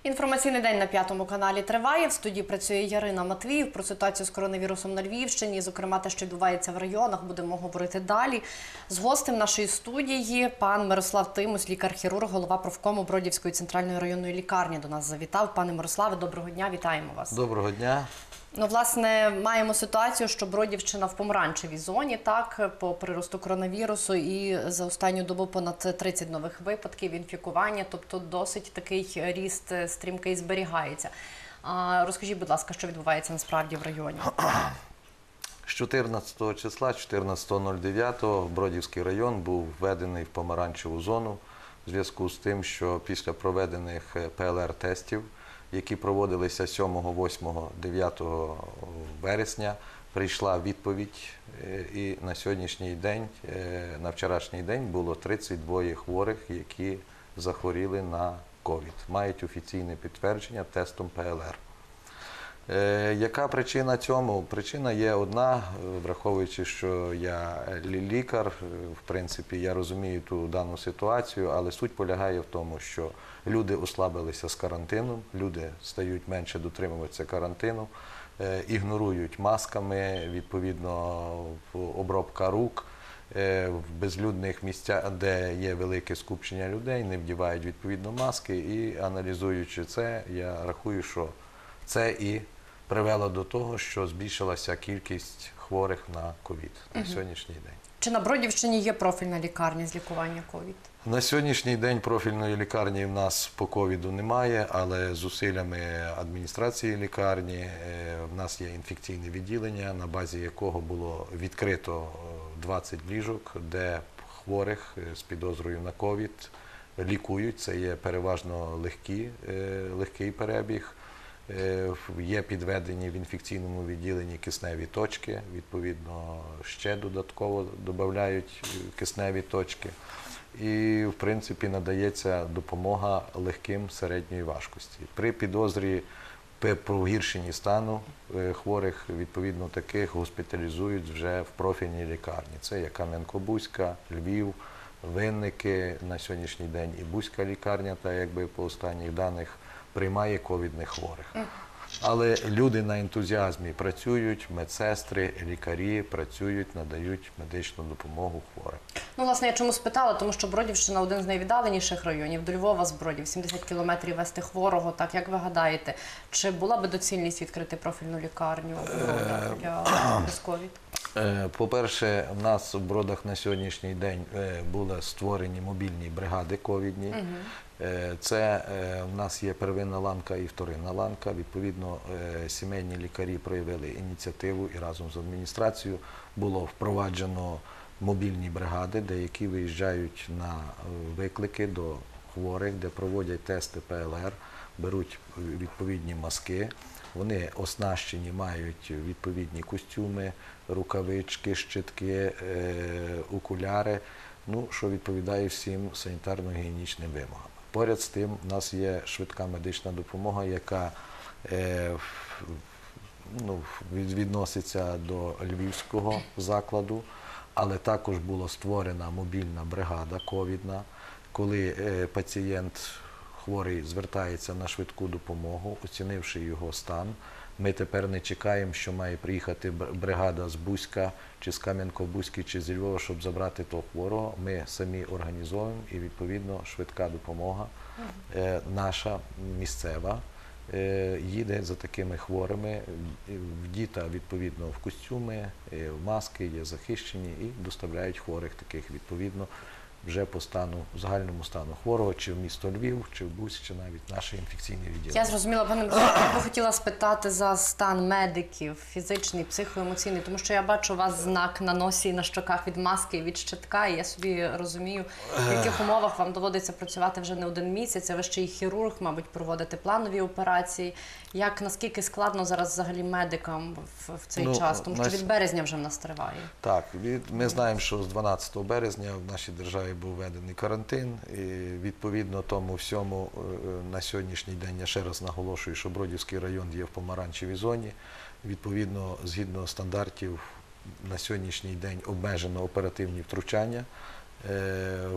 Інформаційний день на П'ятому каналі триває. В студії працює Ярина Матвіїв. Про ситуацію з коронавірусом на Львівщині, зокрема те, що відбувається в районах, будемо говорити далі. З гостем нашої студії пан Мирослав Тимусь, лікар-хірург, голова профкому Бродівської центральної районної лікарні до нас завітав. Пане Мирославе, доброго дня, вітаємо вас. Доброго дня. Ну, власне, маємо ситуацію, що Бродівщина в помаранчевій зоні, так, по приросту коронавірусу, і за останню добу понад 30 нових випадків інфікування, тобто досить такий ріст стрімкий зберігається. Розкажіть, будь ласка, що відбувається насправді в районі? З 14 числа, 14.09, Бродівський район був введений в помаранчеву зону в зв'язку з тим, що після проведених ПЛР-тестів, які проводилися 7, 8, 9 вересня, прийшла відповідь, і на сьогоднішній день, на вчорашній день було 32 хворих, які захворіли на ковід, мають офіційне підтвердження тестом ПЛР. Яка причина цьому? Причина є одна, враховуючи, що я лікар, в принципі, я розумію ту дану ситуацію, але суть полягає в тому, що люди ослабилися з карантином, люди стають менше дотримуватися карантину, ігнорують масками, відповідно, обробка рук, в безлюдних місцях, де є велике скупчення людей, не вдівають відповідно маски, і аналізуючи це, я рахую, що це і привело до того, що збільшилася кількість хворих на ковід на сьогоднішній день. Чи на Бродівщині є профільна лікарня з лікування ковід? На сьогоднішній день профільної лікарні в нас по ковіду немає, але зусиллями адміністрації лікарні в нас є інфекційне відділення, на базі якого було відкрито 20 ліжок, де хворих з підозрою на ковід лікують. Це є переважно легкий перебіг. Є підведені в інфекційному відділенні кисневі точки, відповідно, ще додатково додають кисневі точки. І, в принципі, надається допомога легким середньої важкості. При підозрі про погіршенні стану хворих, відповідно, таких госпіталізують вже в профільній лікарні. Це є Кам'янко-Бузька, Львів, Винники, на сьогоднішній день і Бузька лікарня, та якби по останніх даних, приймає ковідних хворих. Але люди на ентузіазмі працюють, медсестри, лікарі працюють, надають медичну допомогу хворим. Ну, власне, я чому спитала, тому що Бродівщина – один з найвіддаленіших районів. До Львова з Бродів 70 кілометрів вести хворого. Так, як ви гадаєте, чи була би доцільність відкрити профільну лікарню для ковід? По-перше, в нас в Бродах на сьогоднішній день були створені мобільні бригади ковідні. Це в нас є первинна ланка і вторинна ланка. Відповідно, сімейні лікарі проявили ініціативу і разом з адміністрацією було впроваджено мобільні бригади, які виїжджають на виклики до хворих, де проводять тести ПЛР, беруть відповідні маски. Вони оснащені, мають відповідні костюми, рукавички, щитки, окуляри, що відповідає всім санітарно-гігієнічним вимогам. Поряд з тим, у нас є швидка медична допомога, яка відноситься до львівського закладу, але також була створена мобільна бригада ковідна, коли пацієнт хворий звертається на швидку допомогу, оцінивши його стан. Ми тепер не чекаємо, що має приїхати бригада з Бузька, чи з Кам'янко-Бузьки, чи з Львова, щоб забрати того хворого. Ми самі організовуємо і, відповідно, швидка допомога наша, місцева, їде за такими хворими, вдіта, відповідно, в костюми, в маски, є захищені і доставляють хворих таких, відповідно, вже по загальному стану хворого, чи в місто Львів, чи в Бузь, чи навіть наше інфекційне відділення. Я зрозуміла, пане Мирославе, я би хотіла спитати за стан медиків, фізичний, психоемоційний, тому що я бачу у вас знак на носі і на щоках від маски і від щитка, і я собі розумію, в яких умовах вам доводиться працювати вже не один місяць, а ви ще й хірург, мабуть, проводити планові операції. Наскільки складно зараз взагалі медикам в цей час, тому що від березня вже в нас триває? Так, ми знаємо, що з 12 березня в нашій державі був введений карантин, і відповідно тому всьому на сьогоднішній день, я ще раз наголошую, що Бродівський район є в помаранчевій зоні. Відповідно, згідно стандартів, на сьогоднішній день обмежено оперативні втручання.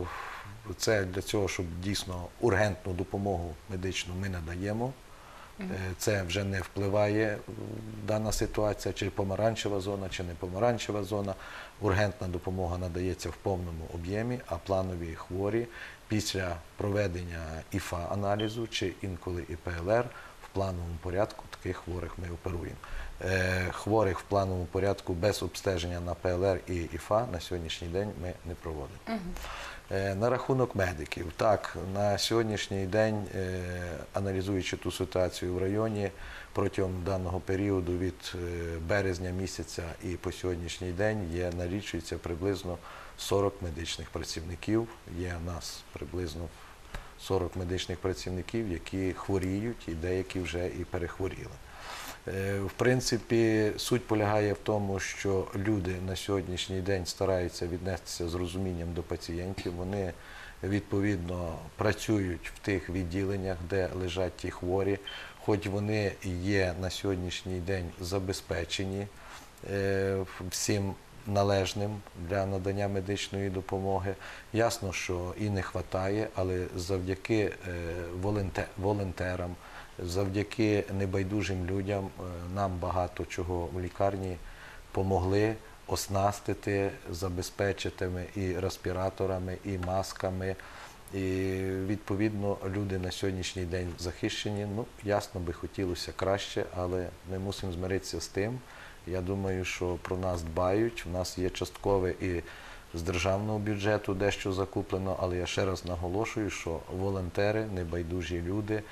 Це для цього, щоб дійсно ургентну допомогу медичну ми надаємо. Це вже не впливає дана ситуація, чи помаранчева зона, чи не помаранчева зона. Ургентна допомога надається в повному об'ємі, а планові хворі після проведення ІФА-аналізу чи інколи і ПЛР в плановому порядку таких хворих ми оперуємо. Хворих в плановому порядку без обстеження на ПЛР і ІФА на сьогоднішній день ми не проводимо. На рахунок медиків. Так, на сьогоднішній день, аналізуючи ту ситуацію в районі, протягом даного періоду від березня місяця і по сьогоднішній день налічується приблизно 40 медичних працівників. Є у нас приблизно 40 медичних працівників, які хворіють і деякі вже і перехворіли. В принципі, суть полягає в тому, що люди на сьогоднішній день стараються віднестися з розумінням до пацієнтів. Вони, відповідно, працюють в тих відділеннях, де лежать ті хворі, хоч вони є на сьогоднішній день забезпечені всім належним для надання медичної допомоги. Ясно, що і не вистачає, але завдяки волонтерам, завдяки небайдужим людям нам багато чого в лікарні помогли оснастити, забезпечити і респіраторами, і масками. І, відповідно, люди на сьогоднішній день захищені. Ну, ясно, би хотілося краще, але ми мусимо змиритися з тим. Я думаю, що про нас дбають. У нас є часткове і з державного бюджету дещо закуплено, але я ще раз наголошую, що волонтери, небайдужі люди,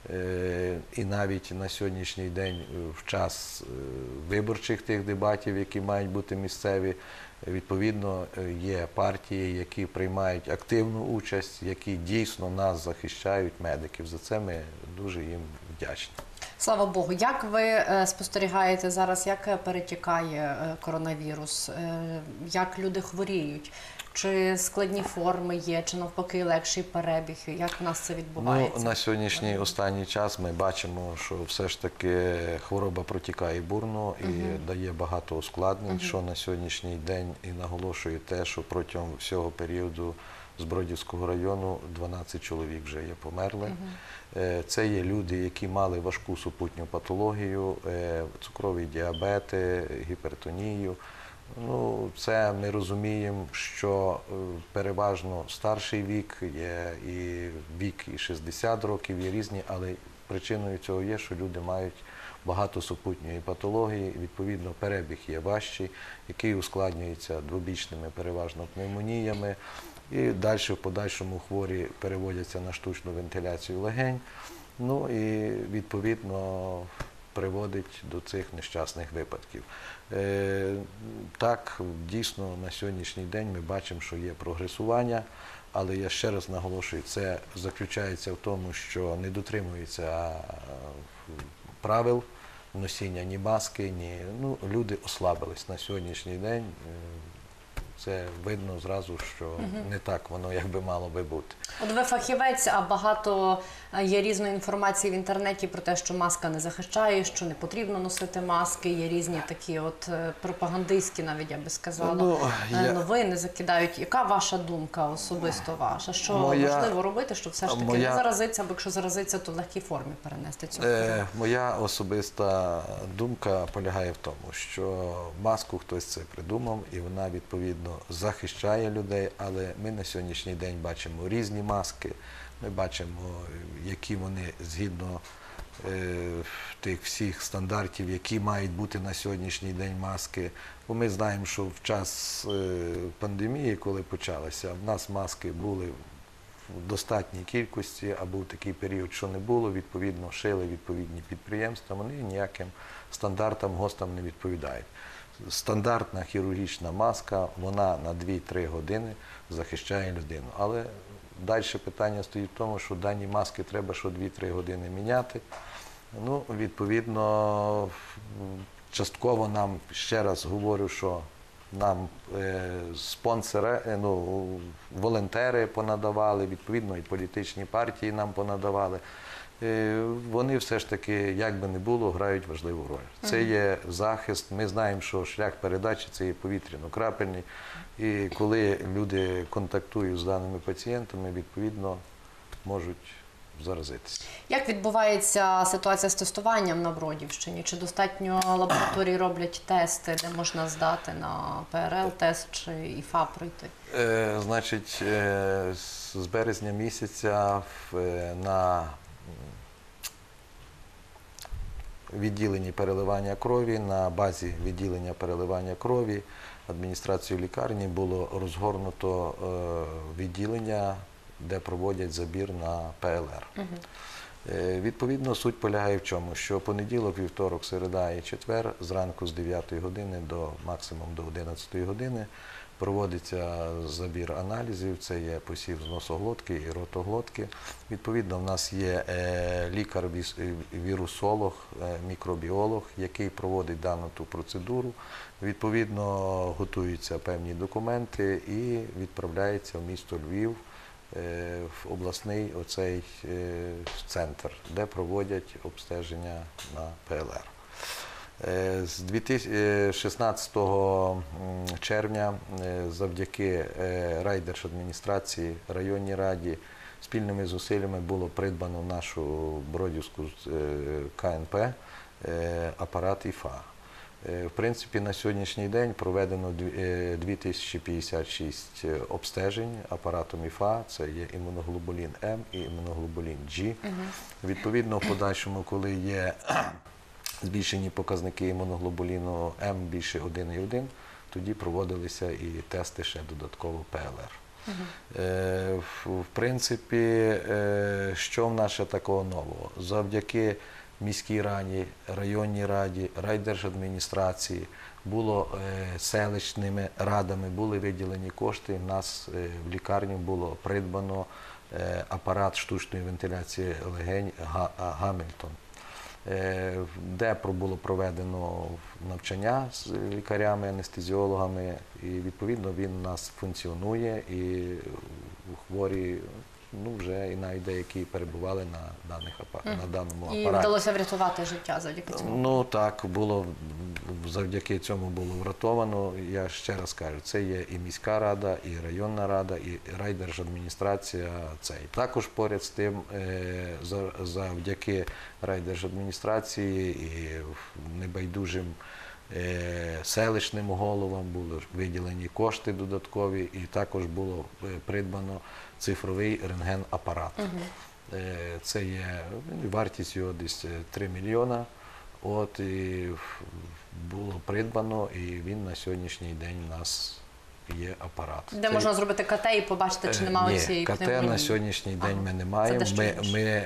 і навіть на сьогоднішній день в час виборчих тих дебатів, які мають бути місцеві, відповідно є партії, які приймають активну участь, які дійсно нас захищають, медиків. За це ми дуже їм вдячні. Слава Богу. Як ви спостерігаєте зараз, як перетікає коронавірус? Як люди хворіють? Чи складні форми є, чи навпаки легший перебіг? Як у нас це відбувається? Ну, на сьогоднішній останній час ми бачимо, що все ж таки хвороба протікає бурно і дає багато ускладнень, що на сьогоднішній день і наголошує те, що протягом всього періоду з Бродівського району 12 чоловік вже є померли. Це є люди, які мали важку супутню патологію, цукровий діабет, гіпертонію. Ну, це ми розуміємо, що переважно старший вік, є і вік і 60 років, є різні, але причиною цього є, що люди мають багато супутньої патології, відповідно перебіг є важчий, який ускладнюється двобічними переважно пневмоніями, і далі в подальшому хворі переводяться на штучну вентиляцію легень, ну і відповідно приводить до цих нещасних випадків. Так, дійсно, на сьогоднішній день ми бачимо, що є прогресування, але я ще раз наголошую, це заключається в тому, що не дотримуються правил носіння ні маски, ні... Ну, люди ослабились на сьогоднішній день. Це видно зразу, що не так воно, як би мало би бути. От ви фахівець, а багато є різної інформації в інтернеті про те, що маска не захищає, що не потрібно носити маски. Є різні такі от пропагандистські, навіть я би сказала, новини закидають. Яка ваша думка, особисто ваша? Що важливо робити, щоб все ж таки не заразитися, або якщо заразитися, то в легкій формі перенести цю хворобу? Моя особиста думка полягає в тому, що маску хтось це придумав, і вона, відповідно, захищає людей, але ми на сьогоднішній день бачимо різні маски, ми бачимо, які вони згідно тих всіх стандартів, які мають бути на сьогоднішній день маски. Бо ми знаємо, що в час пандемії, коли почалася, в нас маски були в достатній кількості, а був такий період, що не було, відповідно, шили відповідні підприємства, вони ніяким стандартам, ГОСТам не відповідають. Стандартна хірургічна маска, вона на 2-3 години захищає людину. Але далі питання стоїть в тому, що дані маски треба що 2-3 години міняти. Ну, відповідно, частково нам, ще раз говорю, що нам спонсори, волонтери понадавали, відповідно і політичні партії нам понадавали. вони все ж таки, як би не було, грають важливу роль. Це є захист. Ми знаємо, що шлях передачі – це є повітряно-крапельний. І коли люди контактують з даними пацієнтами, відповідно, можуть заразитися. Як відбувається ситуація з тестуванням на Бродівщині? Чи достатньо лабораторії роблять тести, де можна здати на ПРЛ-тест чи ІФА пройти? Значить, з березня місяця на відділенні переливання крові, на базі відділення переливання крові адміністрацією лікарні було розгорнуто відділення, де проводять забір на ПЛР. Відповідно, суть полягає в чому? Що понеділок, вівторок, середа і четвер зранку з 9 години до максимум до 11 години проводиться забір аналізів, це є посів з носоглотки і ротоглотки. Відповідно, в нас є лікар-вірусолог, мікробіолог, який проводить дану ту процедуру. Відповідно, готуються певні документи і відправляється в місто Львів, в обласний оцей центр, де проводять обстеження на ПЛР. З 2016 червня завдяки райдержадміністрації, районній раді спільними зусиллями було придбано в нашу Бродівську КНП апарат ІФА. В принципі, на сьогоднішній день проведено 2056 обстежень апаратом ІФА, це є імуноглобулін М і імуноглобулін G. Відповідно, в подальшому, коли є збільшені показники імуноглобуліну М більше 1,1, тоді проводилися і тести ще додатково ПЛР. В принципі, що в нас ще такого нового? Завдяки міській раді, районній раді, райдержадміністрації, було селищними радами, були виділені кошти. У нас в лікарні було придбано апарат штучної вентиляції легень «Гамільтон», де було проведено навчання з лікарями, анестезіологами, і відповідно він у нас функціонує, і хворі вже і навіть деякі перебували на даному апараті. І вдалося врятувати життя завдяки цьому? Ну так, завдяки цьому було врятовано. Я ще раз кажу, це є і міська рада, і районна рада, і райдержадміністрація. Також поряд з тим, завдяки райдержадміністрації і небайдужим селищним головам були виділені кошти додаткові, і також було придбано цифровий рентген-апарат. Це є, вартість його десь 3 мільйона. І було придбано, і він на сьогоднішній день у нас є апарат. Де можна зробити КТ і побачити, чи немає цієї пневмонії? КТ на сьогоднішній день ми не маємо. Ми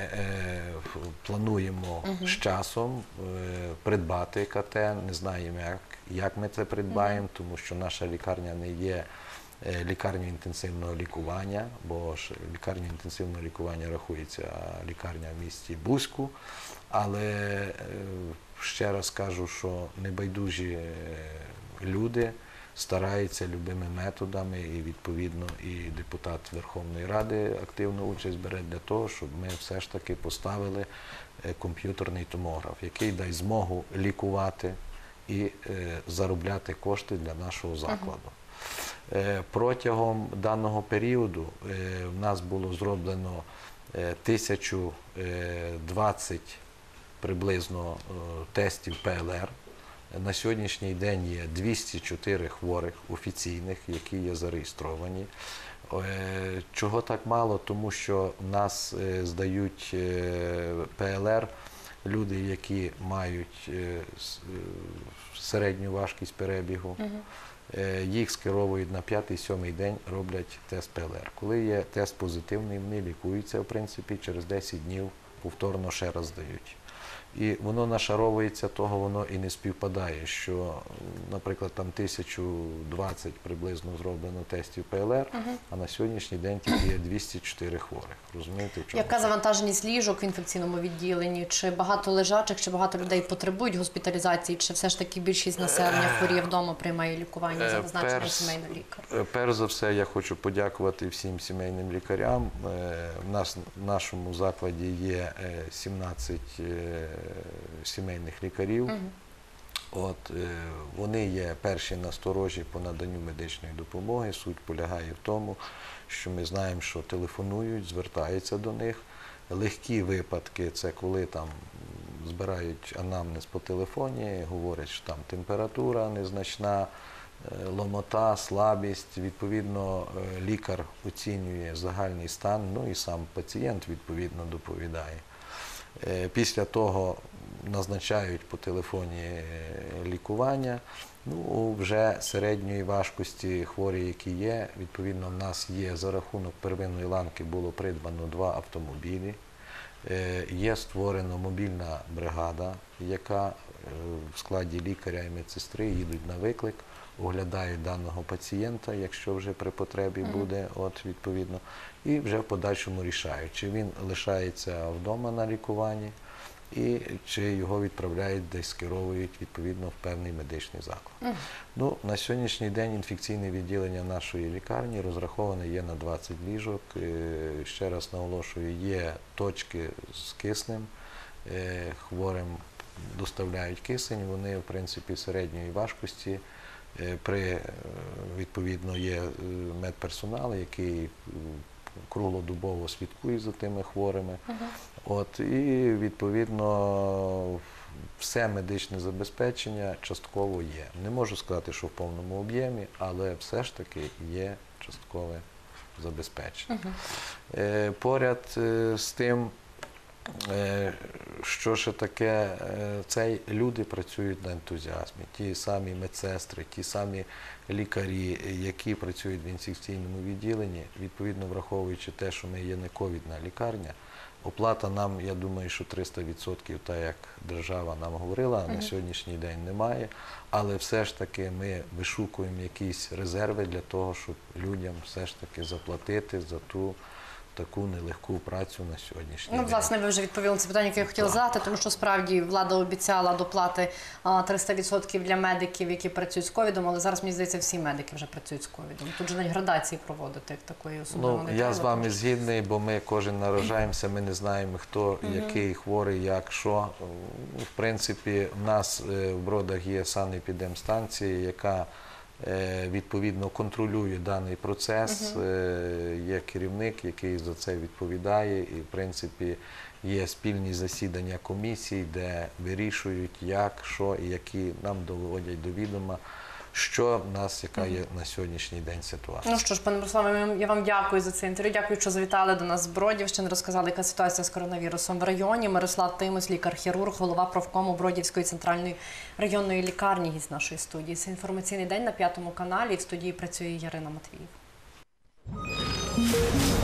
плануємо з часом придбати КТ, не знаємо, як ми це придбаємо, тому що наша лікарня не є лікарнею інтенсивного лікування, бо ж лікарня інтенсивного лікування рахується лікарня в місті Буську, але ще раз кажу, що небайдужі люди стараються любими методами, і відповідно і депутат Верховної Ради активну участь бере для того, щоб ми все ж таки поставили комп'ютерний томограф, який дасть змогу лікувати і заробляти кошти для нашого закладу. Протягом даного періоду в нас було зроблено 1020 приблизно тестів ПЛР. На сьогоднішній день є 204 хворих офіційних, які є зареєстровані. Чого так мало? Тому що в нас здають ПЛР люди, які мають середню важкість перебігу. Їх скеровують на 5-7 день, роблять тест ПЛР. Коли є тест позитивний, вони лікуються, в принципі, через 10 днів повторно ще раз здають. І воно нашаровується, того воно і не співпадає, що, наприклад, там 1020 приблизно зроблено тестів ПЛР, а на сьогоднішній день тільки є 204 хворих. Розумієте, в чому? Яка завантаженість ліжок в інфекційному відділенні? Чи багато лежачих, чи багато людей потребують госпіталізації, чи все ж таки більшість населення хворіє вдома, приймає лікування за призначенням сімейного лікаря? Перш за все, я хочу подякувати всім сімейним лікарям. В нашому закладі є 17 сімейних лікарів. Вони є перші насторожі по наданню медичної допомоги. Суть полягає в тому, що ми знаємо, що телефонують, звертаються до них. Легкі випадки – це коли там збирають анамнез по телефоні, говорять, що там температура незначна, ломота, слабість. Відповідно, лікар оцінює загальний стан, ну і сам пацієнт відповідно доповідає. Після того назначають по телефоні лікування. Ну, вже середньої важкості хворі, які є, відповідно, в нас є за рахунок первинної ланки було придбано 2 автомобілі. Є створена мобільна бригада, яка в складі лікаря і медсестри їдуть на виклик, оглядають даного пацієнта, якщо вже при потребі буде, відповідно, і вже в подальшому рішають, чи він лишається вдома на лікуванні, і чи його відправляють десь, скеровують відповідно в певний медичний заклад. Ну, на сьогоднішній день інфекційне відділення нашої лікарні розраховане є на 20 ліжок. Ще раз наголошую, є точки з киснем, хворим доставляють кисень, вони в принципі середньої важкості. Відповідно, є медперсонал, який круглодобово слідкує за тими хворими. І, відповідно, все медичне забезпечення частково є. Не можу сказати, що в повному об'ємі, але все ж таки є часткове забезпечення. Поряд з тим, що ще таке, це люди працюють на ентузіазмі. Ті самі медсестри, ті самі лікарі, які працюють в інфекційному відділенні, відповідно враховуючи те, що ми є не ковідна лікарня, оплата нам, я думаю, що 300%, так як держава нам говорила, на сьогоднішній день немає, але все ж таки ми вишукуємо якісь резерви для того, щоб людям все ж таки заплатити за ту таку нелегку працю на сьогоднішній день. Власне, ви вже відповіли на це питання, яке я хотіла задати, тому що справді влада обіцяла доплати 300% для медиків, які працюють з ковідом, але зараз, мені здається, всі медики вже працюють з ковідом. Тут же навіть градації проводити як такої особливо не треба. Я з вами згідний, бо ми кожен наражаємося, ми не знаємо, хто, який хворий, як, що. В принципі, в нас в Бродах є санепідемстанція, яка відповідно контролює даний процес, є керівник, який за це відповідає, і в принципі є спільні засідання комісій, де вирішують, як, що і які нам доводять до відома, що в нас, яка є на сьогоднішній день ситуація. Ну що ж, пане Мирославе, я вам дякую за це інтерв'ю. Дякую, що завітали до нас з Бродівщини, розказали, яка ситуація з коронавірусом в районі. Мирослав Тимось, лікар-хірург, голова профкому Бродівської центральної районної лікарні, гість нашої студії. Це інформаційний день на 5 каналі. В студії працює Ярина Матвіїв.